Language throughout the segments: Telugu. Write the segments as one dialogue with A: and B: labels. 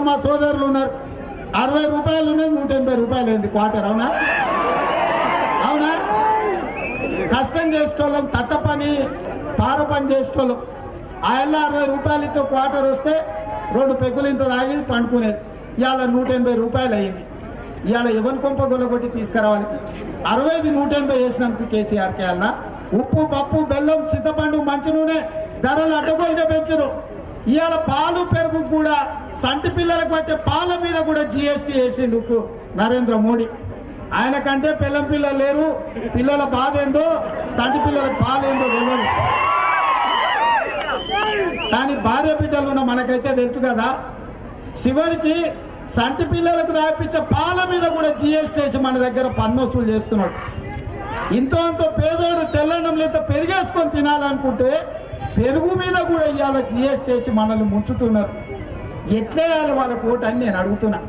A: మా సోదరులు ఉన్నారు, 60 రూపాయలు ఉన్నది 180 రూపాయలు అయింది క్వార్టర్. అవునా అవునా? కష్టం చేసుకోలేం, తట్ట పని పార పని చేసుకోలేం. ఆయన 60 రూపాయలతో క్వార్టర్ వస్తే 2 పెగ్గులు ఇంత తాగి పండుకునేది. ఇవాళ 180 రూపాయలు అయింది. ఇవాళ ఎవరి కొంప గొల్లగొట్టి తీసుకురావాలి? 60ది 180 వేసినందుకు కేసీఆర్కి అన్నా ఉప్పు పప్పు బెల్లం చింతపండు మంచి నూనె ధరలు అడ్డగోలుగా పెంచరు. ఇవాళ పాలు పెరుగు కూడా సంటి పిల్లలకు వచ్చే పాల మీద కూడా GST వేసిండు నరేంద్ర మోడీ. ఆయన కంటే పిల్లం పిల్లలు లేరు, పిల్లల బాధ ఏందో సంటి పిల్లలకు పాలేందో తెలియదు. కానీ భార్య బిడ్డలు ఉన్న మనకైతే తెలుసు కదా. చివరికి సంటి పిల్లలకు దాపించే పాల మీద కూడా GST వేసి మన దగ్గర పన్ను వసూలు చేస్తున్నాడు. ఇంతో అంతో పేదోడు తెల్లన్నం లేదా పెరిగేసుకొని తినాలనుకుంటే పెరుగు మీద కూడా ఇవాళ GST వేసి మనల్ని ముంచుతున్నారు. ఎట్లేయాలి వాళ్ళకు ఓటు అని నేను అడుగుతున్నా.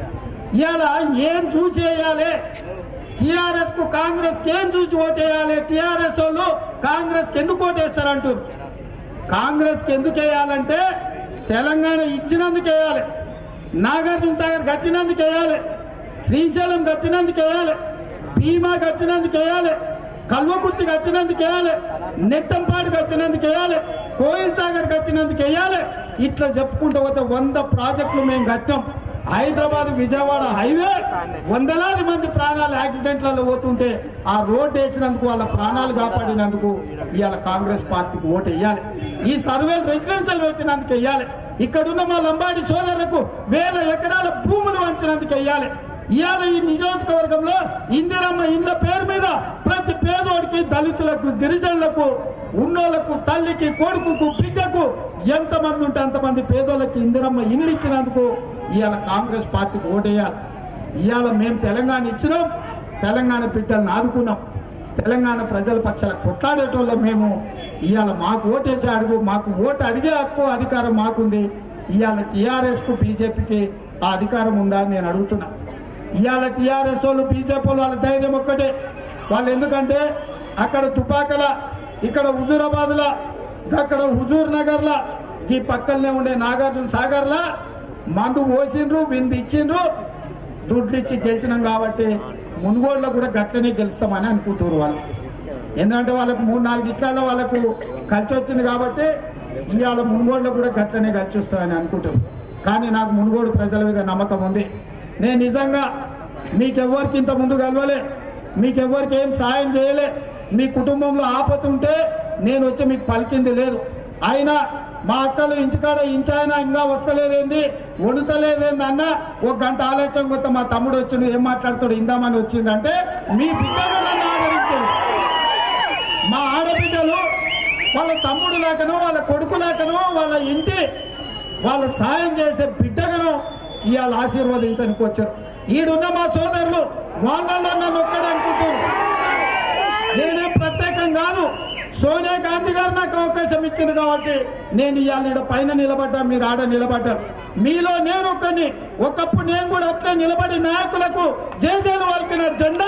A: ఇవాళ ఏం చూసి వేయాలి? టీఆర్ఎస్ కు కాంగ్రెస్ కి ఏం చూసి ఓటేయాలి? టీఆర్ఎస్ వాళ్ళు కాంగ్రెస్ కి ఎందుకు ఓటేస్తారంటారు. కాంగ్రెస్ కి ఎందుకు వేయాలంటే తెలంగాణ ఇచ్చినందుకు వేయాలి, నాగార్జున సాగర్ కట్టినందుకు వేయాలి, శ్రీశైలం కట్టినందుకు వేయాలి, భీమా కట్టినందుకు వేయాలి, కల్వకుర్తి కట్టినందుకు వేయాలి, నెట్టంపాడు కట్టినందుకు వేయాలి, కోయిల్ సాగర్ కట్టినందుకు వేయాలి. ఇట్లా చెప్పుకుంటూ పోతే 100 ప్రాజెక్టులు మేము కట్టాం. హైదరాబాద్ విజయవాడ హైవే వందలాది మంది ప్రాణాలు యాక్సిడెంట్లలో పోతుంటే ఆ రోడ్డు వేసినందుకు వాళ్ళ ప్రాణాలు కాపాడినందుకు ఇవాళ కాంగ్రెస్ పార్టీకి ఓటు వేయాలి. ఈ సర్వేలు రెసిడెన్షియల్ పెట్టినందుకు వేయాలి. ఇక్కడున్న మా లంబాడి సోదరులకు 1000 ఎకరాల భూములు వంచినందుకు వేయాలి. ఇవాళ ఈ నియోజకవర్గంలో ఇందిరమ్మ ఇండ్ల పేరు మీద ప్రతి పేదోడికి, దళితులకు, గిరిజనులకు, ఉన్నోళ్లకు, తల్లికి, కొడుకుకు, బిడ్డకు ఎంతమంది ఉంటే అంతమంది పేదోళ్ళకి ఇందిరమ్మ ఇండ్లు ఇచ్చినందుకు ఇవాళ కాంగ్రెస్ పార్టీకి ఓటేయాలి. ఇవాళ మేము తెలంగాణ ఇచ్చినాం, తెలంగాణ బిడ్డలను ఆదుకున్నాం, తెలంగాణ ప్రజల పక్షాల కొట్లాడేటోళ్ళం మేము. ఇవాళ మాకు ఓటేసే అడుగు, మాకు ఓటు అడిగే హక్కు అధికారం మాకుంది. ఇవాళ టీఆర్ఎస్ కు బీజేపీకి ఆ అధికారం ఉందా అని నేను అడుగుతున్నా. ఇవాళ టీఆర్ఎస్ వాళ్ళు బీజేపీ వాళ్ళు వాళ్ళ ధైర్యం ఒక్కటే. వాళ్ళు ఎందుకంటే అక్కడ తుపాకల, ఇక్కడ హుజూరాబాద్లా, అక్కడ హుజూర్ నగర్లా, ఈ పక్కనే ఉండే నాగార్జున సాగర్లా మందు పోసిండ్రు, బిందు ఇచ్చిండ్రు, దుడ్లు ఇచ్చి గెలిచినాం కాబట్టి మున్గోడులో కూడా గట్లనే గెలుస్తామని అనుకుంటున్నారు వాళ్ళు. ఎందుకంటే వాళ్ళకు 3-4 ఇట్లలో వాళ్ళకు కలిసి వచ్చింది కాబట్టి ఇవాళ మున్గోడులో కూడా గట్లనే కలిసి వస్తుందని అనుకుంటున్నారు. కానీ నాకు మున్గోడు ప్రజల మీద నమ్మకం ఉంది. నేను నిజంగా మీకెవ్వరికి ఇంత ముందు కలవలే, మీకెవ్వరికి ఏం సాయం చేయలే. మీ కుటుంబంలో ఆపత ఉంటే నేను వచ్చి మీకు పలికింది లేదు. అయినా మా అక్కలు ఇంటికాడ ఇంచాయన ఇంకా వస్తలేదేంది, వండుతలేదేంది అన్న 1 గంట ఆలోచన కొత్త మా తమ్ముడు వచ్చిండు, ఏం మాట్లాడుతాడు ఇందామని వచ్చిందంటే మీ బిడ్డగా నన్ను ఆదరించాడు. మా ఆడబిడ్డలు వాళ్ళ తమ్ముడు లేకనో, వాళ్ళ కొడుకు లేకనో, వాళ్ళ ఇంటి వాళ్ళ సాయం చేసే బిడ్డగను ఇవాళ ఆశీర్వదించడానికి వచ్చారు. ఈడున్న మా సోదరులు వాళ్ళలో నన్ను ఒక్కడనుకుంటారు. నేనేం ప్రత్యేకం కాదు. సోనియా గాంధీ గారు నాకు అవకాశం ఇచ్చింది కాబట్టి నేను ఇవాళ ఈడ పైన నిలబడ్డా, మీరు ఆడ నిలబడ్డారు. మీలో నేను ఒకరిని. ఒకప్పుడు నేను కూడా అట్లే నిలబడి నాయకులకు జేజేలు వాళ్ళకిన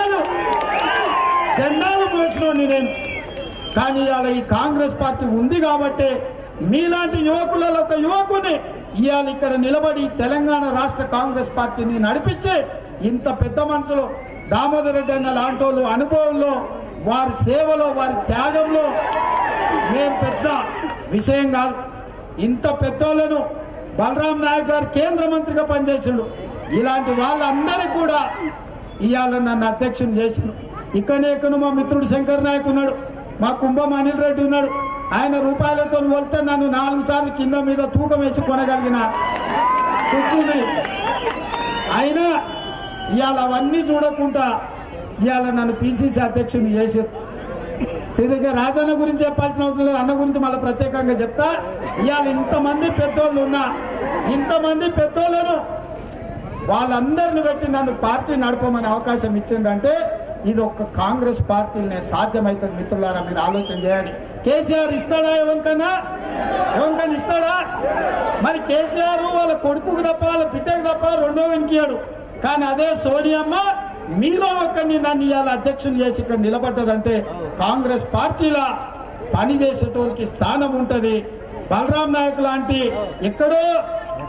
A: జెండాలు మోసినోని నేను. కానీ ఇవాళ ఈ కాంగ్రెస్ పార్టీ ఉంది కాబట్టి మీలాంటి యువకులలో ఒక యువకుని ఇవాళ ఇక్కడ నిలబడి తెలంగాణ రాష్ట్ర కాంగ్రెస్ పార్టీని నడిపించి ఇంత పెద్ద మనుషులు దామోదర్ రెడ్డి అన్న లాంటి వాళ్ళు అనుభవంలో, వారి సేవలో, వారి త్యాగంలో మేము పెద్ద విషయం కాదు. ఇంత పెద్దోళ్లను బలరాం నాయక్ గారు కేంద్ర మంత్రిగా పనిచేసిండు. ఇలాంటి వాళ్ళందరికీ కూడా ఇవాళ నన్ను అధ్యక్షుని చేసిండు. ఇక్కడ మా మిత్రుడు శంకర్ నాయక్ ఉన్నాడు, మా కుంభం అనిల్ రెడ్డి ఉన్నాడు. ఆయన రూపాయలతో వెళ్తే నన్ను 4 సార్లు కింద మీద తూకం వేసి కొనగలిగిన కుక్కుని. అయినా ఇవాళ అవన్నీ చూడకుండా ఇవాళ నన్ను పిసిసి అధ్యక్షుని చేశారు. సరిగ్గా రాజన్న గురించి చెప్పాల్సిన అవసరం లేదు, అన్న గురించి మళ్ళీ ప్రత్యేకంగా చెప్తా. ఇవాళ ఇంతమంది పెద్దోళ్ళు ఉన్నా, ఇంతమంది పెద్దోళ్ళను వాళ్ళందరిని పెట్టి నన్ను పార్టీ నడపమని అవకాశం ఇచ్చిందంటే ఇది ఒక్క కాంగ్రెస్ పార్టీలనే సాధ్యమవుతుంది. మిత్రులారా, మీరు ఆలోచన చేయండి. కేసీఆర్ ఇస్తాడా? ఎవరికైనా ఇస్తాడా? మరి కేసీఆర్ వాళ్ళ కొడుకుకు తప్ప, వాళ్ళ బిడ్డకు తప్ప రెండో వెనికియాడు. కానీ అదే సోనియమ్మ మీలో ఒక్కరిని నన్ను ఇవాళ అధ్యక్షులు చేసి ఇక్కడ నిలబడ్డదంటే కాంగ్రెస్ పార్టీలా పనిచేసేటోనికి స్థానం ఉంటుంది. బలరాం నాయక్ లాంటి ఎక్కడో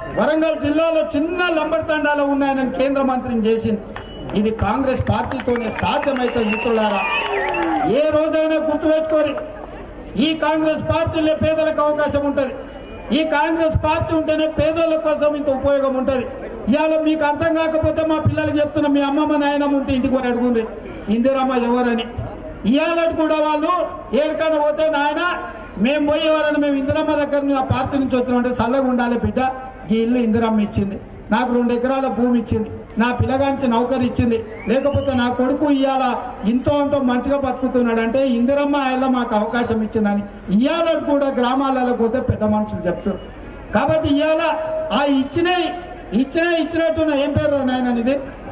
A: వరంగల్ జిల్లాలో చిన్న లంబర్ తండాలు ఉన్నాయని కేంద్ర మంత్రిని చేసింది. ఇది కాంగ్రెస్ పార్టీతోనే సాధ్యమైతే మిత్రులారా, ఏ రోజైనా గుర్తుపెట్టుకోరి, ఈ కాంగ్రెస్ పార్టీలో పేదలకు అవకాశం ఉంటుంది. ఈ కాంగ్రెస్ పార్టీ ఉంటేనే పేదోళ్ళ కోసం ఇంత ఉపయోగం ఉంటుంది. ఇవాళ మీకు అర్థం కాకపోతే మా పిల్లలకి చెప్తున్నా, మీ అమ్మమ్మ నాయనమ్మ ఉంటే ఇంటికి పోయి అడుగుండ్రి ఇందిరమ్మ ఎవరని. ఇవాళ కూడా వాళ్ళు ఏడుకన్నా పోతే నాయన మేము పోయి ఎవరన్నా మేము ఇందిరమ్మ దగ్గర ఆ పార్టీ నుంచి వచ్చినామంటే చల్లగా ఉండాలి బిడ్డ, ఈ ఇల్లు ఇందిరమ్మ ఇచ్చింది, నాకు 2 ఎకరాల భూమి ఇచ్చింది, నా పిల్లగానికి నౌకరు ఇచ్చింది, లేకపోతే నా కొడుకు ఇవాళ ఇంతో అంతో మంచిగా బతుకుతున్నాడు అంటే ఇందిరమ్మ ఆయన మాకు అవకాశం ఇచ్చిందని ఇవాళ కూడా గ్రామాలలో పోతే పెద్ద మనుషులు చెప్తారు. కాబట్టి ఇవాళ ఆ ఇచ్చినట్టున్న ఏం పేరు నాయన ఇది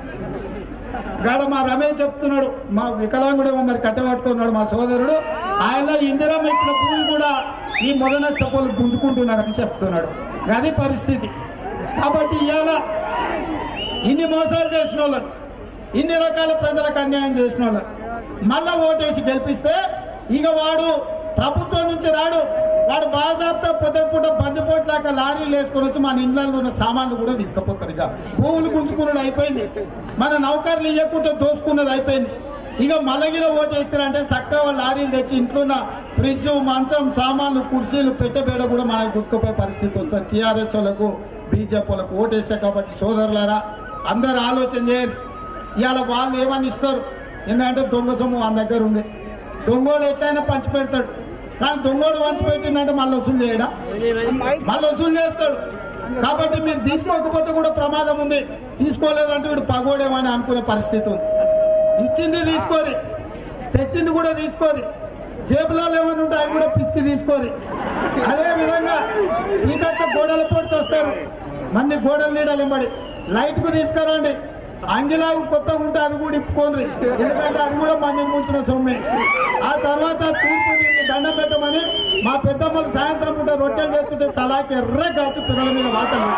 A: గాడ మా రమేష్ చెప్తున్నాడు, మా వికలాంగుడేమో మరి కట్టబట్టుకున్నాడు మా సోదరుడు, ఆయన ఇందిరమ్మ ఇచ్చిన భూమి కూడా ఈ మొదనష్టపోలు గుంజుకుంటున్నారని చెప్తున్నాడు. అది పరిస్థితి. కాబట్టి ఇవాళ ఇన్ని మోసాలు చేసిన వాళ్ళని, ఇన్ని రకాల ప్రజలకు అన్యాయం చేసిన వాళ్ళని మళ్ళా ఓటేసి గెలిపిస్తే ఇక వాడు ప్రభుత్వం నుంచి రాడు, వాడు బాజాబ్తా పొద్దుపూట బందిపోట్లాక లారీలు వేసుకొని వచ్చి మన ఇండ్లలో ఉన్న సామాన్లు కూడా తీసుకుపోతారు. ఇక భూములు గుంజుకున్నది అయిపోయింది, మన నౌకర్లు ఇవ్వకుండా దోసుకున్నది అయిపోయింది. ఇక మల్లగిన ఓటేస్తారంటే చక్కగా లారీలు తెచ్చి ఇంట్లో ఉన్న ఫ్రిడ్జ్, మంచం, సామాన్లు, కుర్చీలు పెట్టబేడ కూడా మనకు గుర్తుపోయే పరిస్థితి వస్తుంది. టీఆర్ఎస్ వాళ్ళకు, బీజేపీ వాళ్ళకు ఓటేస్తే. కాబట్టి సోదరులారా, అందరు ఆలోచన చేయండి. ఇవాళ వాళ్ళు ఏమని ఇస్తారు, ఎందుకంటే దొంగ సొమ్ము వాళ్ళ దగ్గర ఉంది. దొంగోడు ఎట్లయినా పంచి పెడతాడు, కానీ దొంగోడు పంచి పెట్టిందంటే మళ్ళీ వసూలు చేయడా, మళ్ళీ వసూలు చేస్తాడు. కాబట్టి మీరు తీసుకోకపోతే కూడా ప్రమాదం ఉంది, తీసుకోలేదంటే వీడు పగోడేమని అనుకునే పరిస్థితి ఉంది. ఇచ్చింది తీసుకోరి, తెచ్చింది కూడా తీసుకోరి, జేబులో ఏమైనా ఉంటే అవి కూడా పిసికి తీసుకోరి. అదే విధంగా చీకట్ల గోడల పొడితే వస్తారు, మన్ని గోడల నీడలు ఇమ్మడి లైట్కు తీసుకురండి. అంగిలాగు కొత్తగా ఉంటే అది కూడా ఇప్పుకోండి, ఎందుకంటే అది కూడా మంది ముంచిన సొమ్మే. ఆ తర్వాత తూర్పు దండం పెట్టమని మా పెద్దమ్మలు సాయంత్రం పూట రొట్టెలు చేస్తుంటే చలాకి ఎర్ర కాల్చి పిల్లల మీద వాతలు,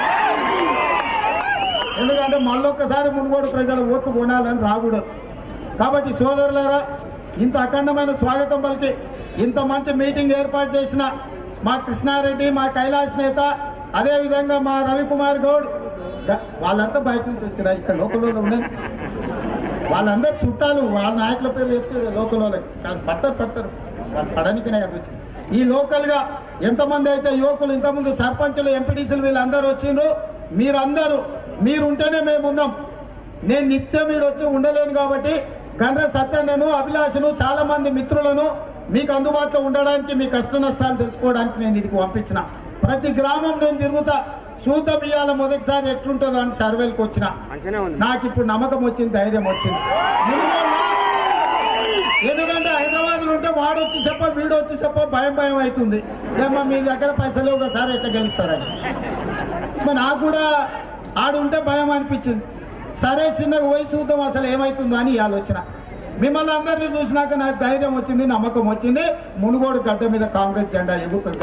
A: ఎందుకంటే మళ్ళొక్కసారి మునుగోడు ప్రజల ఓట్లు కొనాలని రాకూడదు. కాబట్టి సోదరులారా, ఇంత అఖండమైన స్వాగతం పలికి ఇంత మంచి మీటింగ్ ఏర్పాటు చేసిన మా కృష్ణారెడ్డి, మా కైలాష్ నేత, అదేవిధంగా మా రవికుమార్ గౌడ్, వాళ్ళంతా బయట నుంచి వచ్చిరా, ఇక్కడ లోకల్లో ఉన్నది వాళ్ళందరూ చుట్టాలు, వాళ్ళ నాయకుల పేరు చెప్తే లోకల్లో పడతారు వాళ్ళు పడనికనే కదా వచ్చింది. ఈ లోకల్గా ఎంతమంది అయితే యువకులు, ఇంతకుముందు సర్పంచులు, ఎంపీటీసీలు వీళ్ళందరూ వచ్చిండ్రు. మీరుంటేనే మేము ఉన్నాం. నేను నిత్యం మీరు వచ్చి ఉండలేను కాబట్టి గండ్ర సత్యన్నను, అభిలాషను, చాలా మంది మిత్రులను మీకు అందుబాటులో ఉండడానికి, మీ కష్ట నష్టాలు తెలుసుకోవడానికి నేను ఇదికి పంపించిన. ప్రతి గ్రామం నేను తిరుగుతా, సూత బియ్యాల మొదటిసారి ఎట్లుంటుందో అని సర్వేలకు వచ్చిన. నాకు ఇప్పుడు నమ్మకం వచ్చింది, ధైర్యం వచ్చింది. ఎందుకంటే హైదరాబాద్లో ఉంటే వాడు వచ్చి చెప్ప, వీడు వచ్చి చెప్ప, భయం అవుతుంది. ఏమో మీ దగ్గర పైసలు ఒకసారి ఎట్లా గెలుస్తారని. మరి నాకు కూడా ఆడుంటే భయం అనిపించింది. సరే చిన్నగా పోయి చూద్దాం అసలు ఏమవుతుందో అని ఆలోచన. మిమ్మల్ని అందరినీ చూసినాక నాకు ధైర్యం వచ్చింది, నమ్మకం వచ్చింది. మునుగోడు గడ్డ మీద కాంగ్రెస్ జెండా ఎగురుతుంది,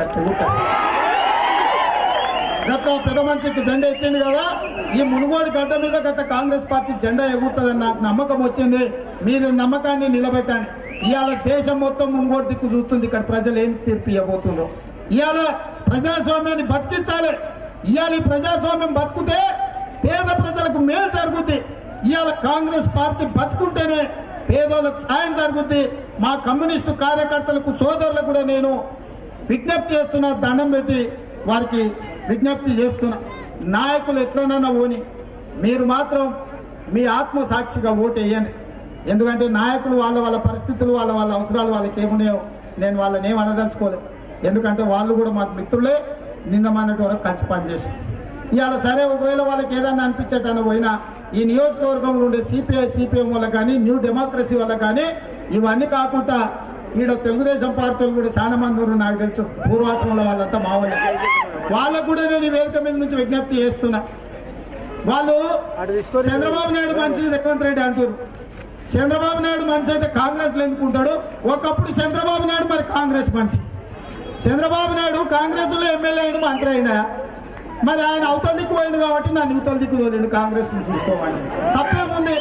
A: గత పెద్ద మనిషికి జెండా ఎత్తింది కదా, ఈ మునుగోడు గడ్డ మీద గత కాంగ్రెస్ పార్టీ జెండా ఎగురుతుందని నాకు నమ్మకం వచ్చింది. మీరు నమ్మకాన్ని నిలబెట్టండి. ఇవాళ దేశం మొత్తం మునుగోడు దిక్కు చూస్తుంది, ఇక్కడ ప్రజలు ఏం తీర్పు ఇవ్వబోతుందో. ఇవాళ ప్రజాస్వామ్యాన్ని బతికించాలి. ఇవాళ ఈ ప్రజాస్వామ్యం బతుకుతే పేద ప్రజలకు మేలు జరుగుద్ది. ఇవాళ కాంగ్రెస్ పార్టీ బతుకుంటేనే పేదోళ్ళకు సాయం జరుగుద్ది. మా కమ్యూనిస్టు కార్యకర్తలకు, సోదరులకు కూడా నేను విజ్ఞప్తి చేస్తున్నా, దండం పెట్టి వారికి విజ్ఞప్తి చేస్తున్నా. నాయకులు ఎట్లనన్నా ఓని, మీరు మాత్రం మీ ఆత్మసాక్షిగా ఓటు వేయండి. ఎందుకంటే నాయకులు వాళ్ళ పరిస్థితులు, వాళ్ళ అవసరాలు వాళ్ళకి ఏమున్నాయో నేను వాళ్ళని ఏం అనదలుచుకోలేదు. ఎందుకంటే వాళ్ళు కూడా మాకు మిత్రులే, నిన్న మొన్నటి వరకు కలిసి పనిచేసి. ఇవాళ సరే ఒకవేళ వాళ్ళకి ఏదన్నా అనిపించేటన్నా పోయినా ఈ నియోజకవర్గంలో ఉండే సిపిఎం వల్ల కానీ, న్యూ డెమోక్రసీ వల్ల కానీ, ఇవన్నీ కాకుండా ఈడ తెలుగుదేశం పార్టీలు కూడా చాలా మంది ఉన్నారు. నాకు తెలుసు, పూర్వాశ్రమంలో వాళ్ళంతా మా వాళ్ళకు కూడా నేను ఈ వేదిక మీద నుంచి విజ్ఞప్తి చేస్తున్నా. వాళ్ళు చంద్రబాబు నాయుడు మనిషి రేవంత్ రెడ్డి అంటారు. చంద్రబాబు నాయుడు మనిషి అయితే కాంగ్రెస్లో ఎందుకుంటాడు? ఒకప్పుడు చంద్రబాబు నాయుడు మరి కాంగ్రెస్ మనిషి. చంద్రబాబు నాయుడు కాంగ్రెస్ లో ఎమ్మెల్యే అయిన, మంత్రి అయినా, మరి ఆయన అవతల దిక్కు పోయింది కాబట్టి నన్ను ఇవతల దిక్కు తోలేడు కాంగ్రెస్ చూసుకోవాలి. తప్పేముంది?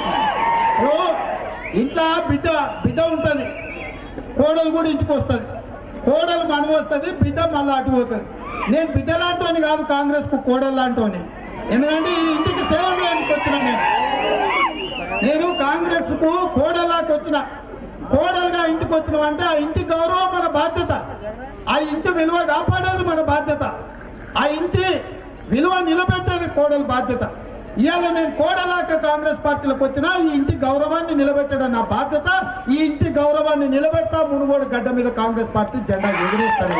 A: ఇంట్లో బిడ్డ ఉంటుంది, కోడలు కూడా ఇంటికి వస్తుంది, కోడలు మనం వస్తుంది, బిడ్డ మళ్ళీ అటు పోతుంది. నేను బిడ్డలాంటోని కాదు, కాంగ్రెస్ కు కోడల్లాంటోని. ఎందుకంటే ఈ ఇంటికి సేవ చేయడానికి వచ్చిన నేను కాంగ్రెస్ కు కోడల్లాకి వచ్చిన, కోడలుగా ఇంటికి వచ్చినామంటే ఆ ఇంటి గౌరవం మన బాధ్యత, ఆ ఇంటి విలువ కాపాడేది మన బాధ్యత, ఆ ఇంటి విలువ నిలబెట్టేది కోడలు బాధ్యత. ఇవాళ నేను కోడలాక కాంగ్రెస్ పార్టీలకు వచ్చినా ఈ ఇంటి గౌరవాన్ని నిలబెట్టడం నా బాధ్యత. ఈ ఇంటి గౌరవాన్ని నిలబెట్టా మునుగోడు గడ్డ మీద కాంగ్రెస్ పార్టీ జెండా ఎగిరేస్తాను.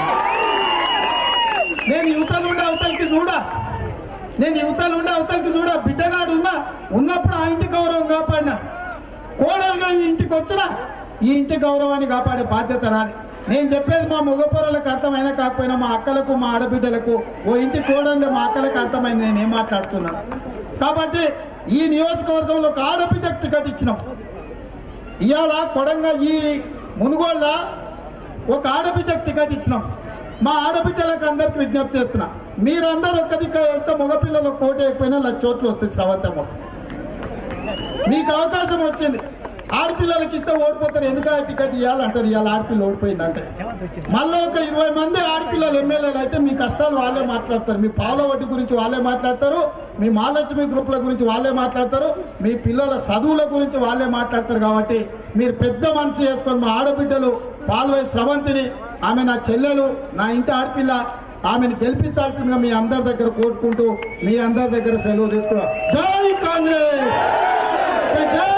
A: నేను యువతలుండే అవతలికి చూడా, నేను యువతలుండే అవతలికి చూడా. బిడ్డగాడు ఉన్నప్పుడు ఆ ఇంటి గౌరవం కాపాడినా, కోడలుగా ఈ ఇంటికి వచ్చినా ఈ ఇంటి గౌరవాన్ని కాపాడే బాధ్యత నాది. నేను చెప్పేది మా మగపొరలకు అర్థమైనా కాకపోయినా మా అక్కలకు మా ఆడబిడ్డలకు, ఓ ఇంటి కోడలు మా అక్కలకు అర్థమైంది నేను ఏం మాట్లాడుతున్నాను. కాబట్టి ఈ నియోజకవర్గంలో ఒక ఆడబిడ్డకు టికెట్ ఇచ్చినాం. ఇవాళ కొడంగా ఈ మునుగోళ్ళ ఒక ఆడబిడ్డకు టికెట్ ఇచ్చినాం. మా ఆడబిడ్డలకు అందరికి విజ్ఞప్తి చేస్తున్నా, మీరందరూ ఒక్క దిక్కు వేస్తే మగపిల్లలు కోటి అయిపోయినా 1,00,000 చోట్లు వస్తాయి శ్రవంతము. మీకు అవకాశం వచ్చింది, ఆడపిల్లలకి ఇస్తే ఓడిపోతారు, ఎందుకంటే టికెట్ ఇవ్వాలంటారు. ఇవాళ ఆడపిల్ల ఓడిపోయిందంటే మళ్ళీ ఒక 20 మంది ఆడపిల్లలు ఎమ్మెల్యేలు అయితే మీ కష్టాలు వాళ్ళే మాట్లాడతారు, మీ పాల వడ్డీ గురించి వాళ్ళే మాట్లాడతారు, మీ మహాలక్ష్మి గ్రూపుల గురించి వాళ్ళే మాట్లాడతారు, మీ పిల్లల చదువుల గురించి వాళ్ళే మాట్లాడతారు. కాబట్టి మీరు పెద్ద మనసు చేసుకొని మా ఆడబిడ్డలు పాల్వై స్రవంతిని, ఆమె నా చెల్లెలు, నా ఇంటి ఆడపిల్ల, ఆమెను గెలిపించాల్సిందిగా మీ అందరి దగ్గర కోరుకుంటూ మీ అందరి దగ్గర సెలవు తీసుకున్నా. జై కాంగ్రెస్, జై